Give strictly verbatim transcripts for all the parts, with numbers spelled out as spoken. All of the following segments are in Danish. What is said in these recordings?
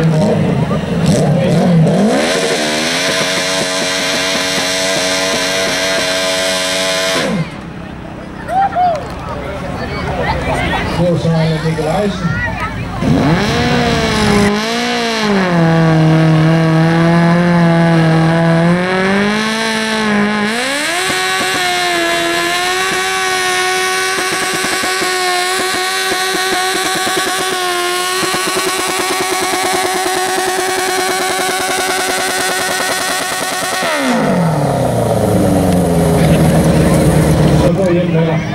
Forsejler Nikolajsen. Så går hjem med dig.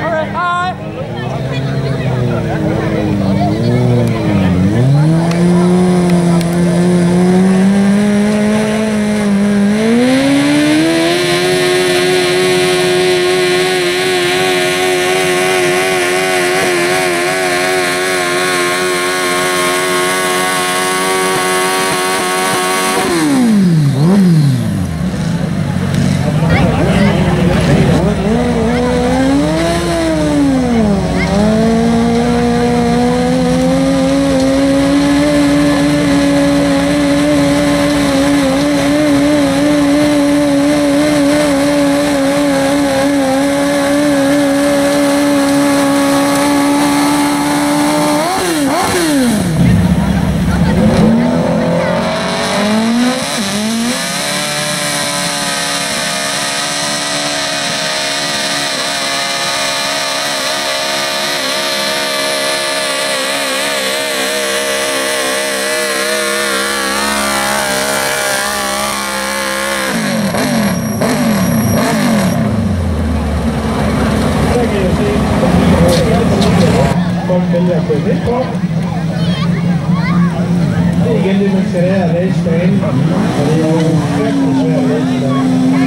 Det er igen det, man skal lære at læse banen, og det er jo virkelig svært at læse banen.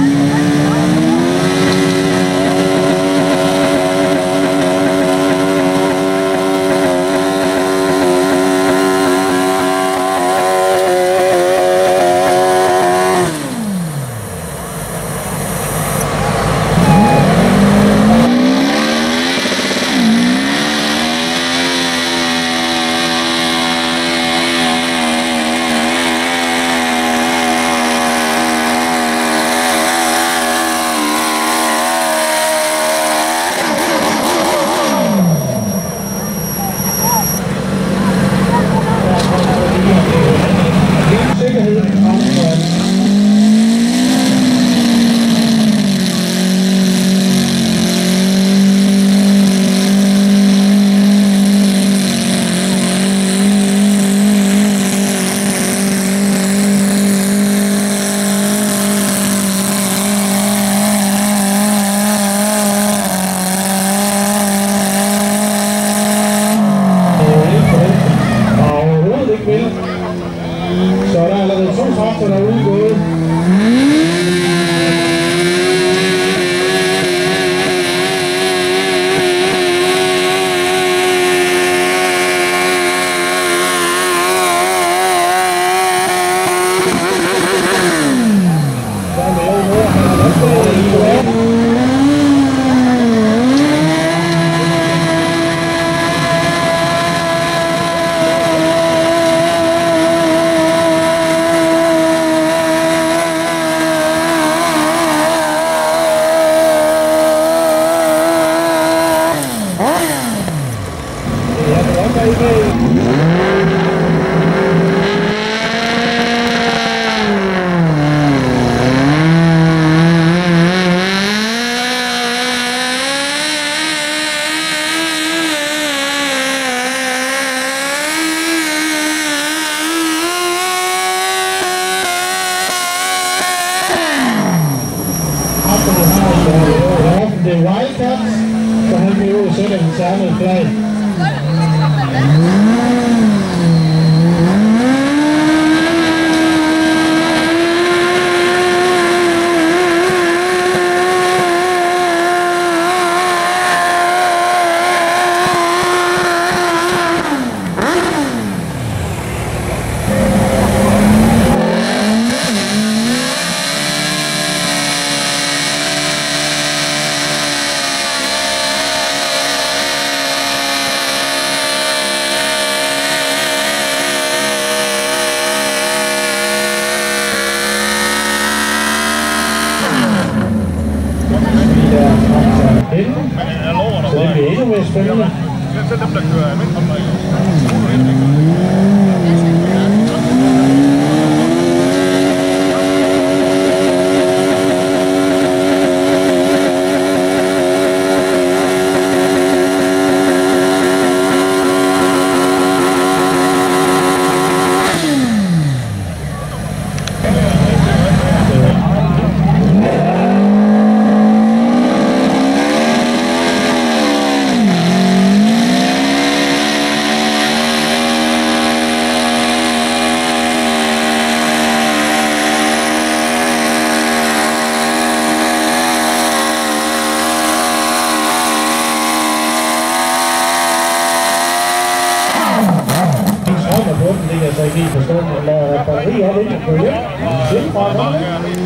Så er der allerede to traktor, der er udgået. Det er Wildcats, så han kan jo sætte en samlet flag. det bliver endnu mere spændende. Det er selv dem, der kører almindeligt. Det kan jeg så ikke helt forstå, men der er batteri op ikke på hjem. Sind fra mig.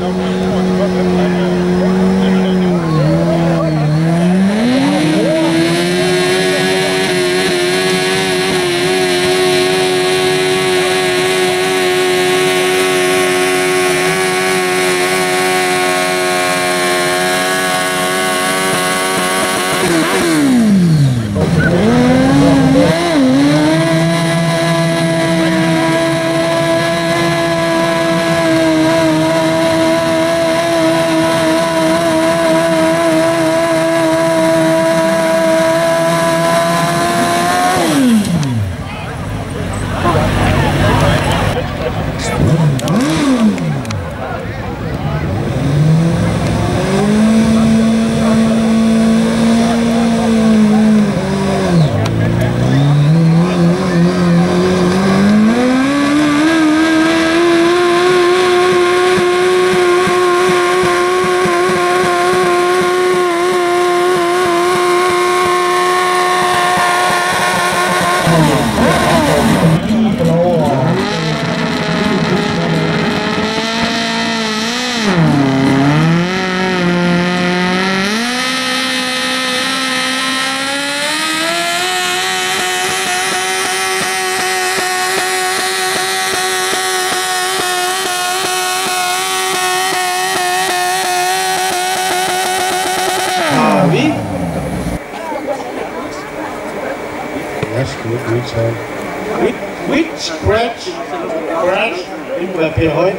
Which, which scratch? Scratch? Det må være Per Høj.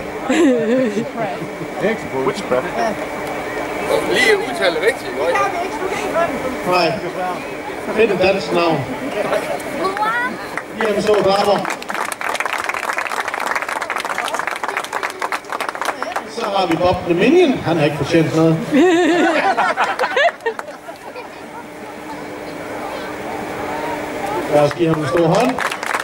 Which crap? Lige udtale rigtigt, ikke? Nej. Find et dansk navn. Jamen så draber. Så har vi Bob the Minion. Han har ikke fortjent noget. Lad os give ham en stor hånd.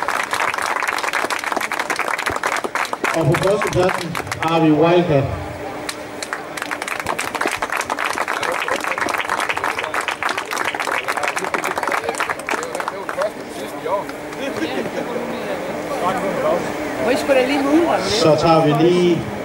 Og på førstepladsen har vi Wildcat. Så tager vi lige